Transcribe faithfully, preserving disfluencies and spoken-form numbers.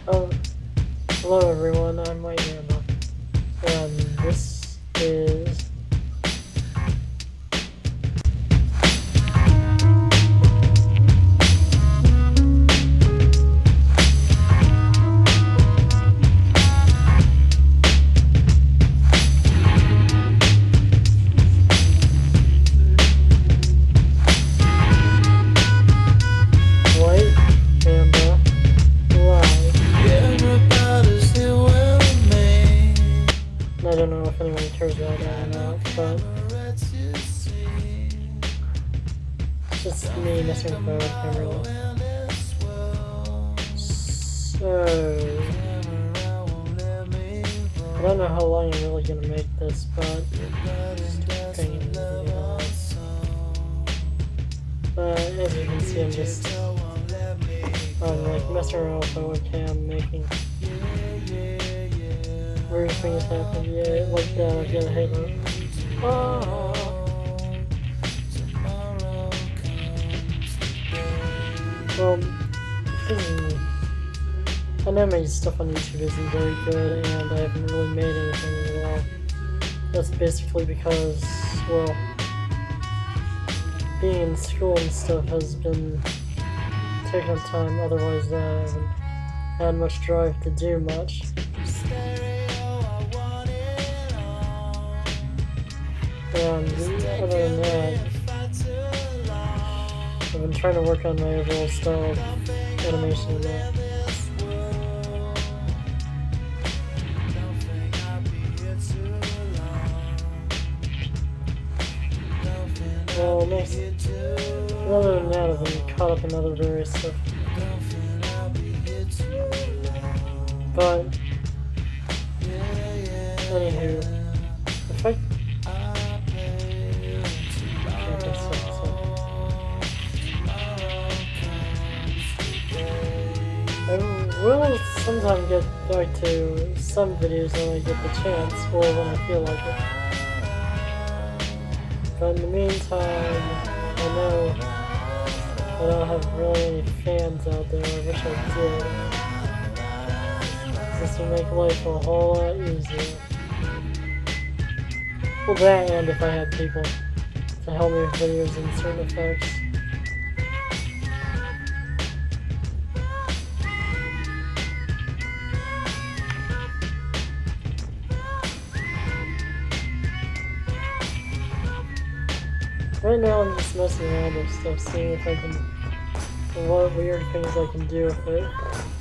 Oh, hello everyone, I'm Wight Mamba, and this is Wight Mamba Live. I don't know if anyone cares about that or not, but it's just me messing with my webcam really. So, I don't know how long I'm really gonna make this, but But as you can see, I'm just um, like messing around with my webcam, making weird things happen. Yeah, like that. I've got a halo. Ah. Well, hmm, I know my stuff on YouTube isn't very good, and I haven't really made anything as well. That's basically because, well, being in school and stuff has been taking up time, otherwise I haven't had much drive to do much. And other than that, I've been trying to work on my overall style of animation and that. Well, next, other than that, I've been caught up in other various stuff. But, anywho, if I... Okay, so, so. I will sometime get back to some videos when I get the chance, or when I feel like it. But in the meantime, I know I don't have really any fans out there. I wish I did. This would make life a whole lot easier. Well, that and if I had people to help me with videos and certain effects. Right now I'm just messing around with stuff, seeing if I can, what weird things I can do with it.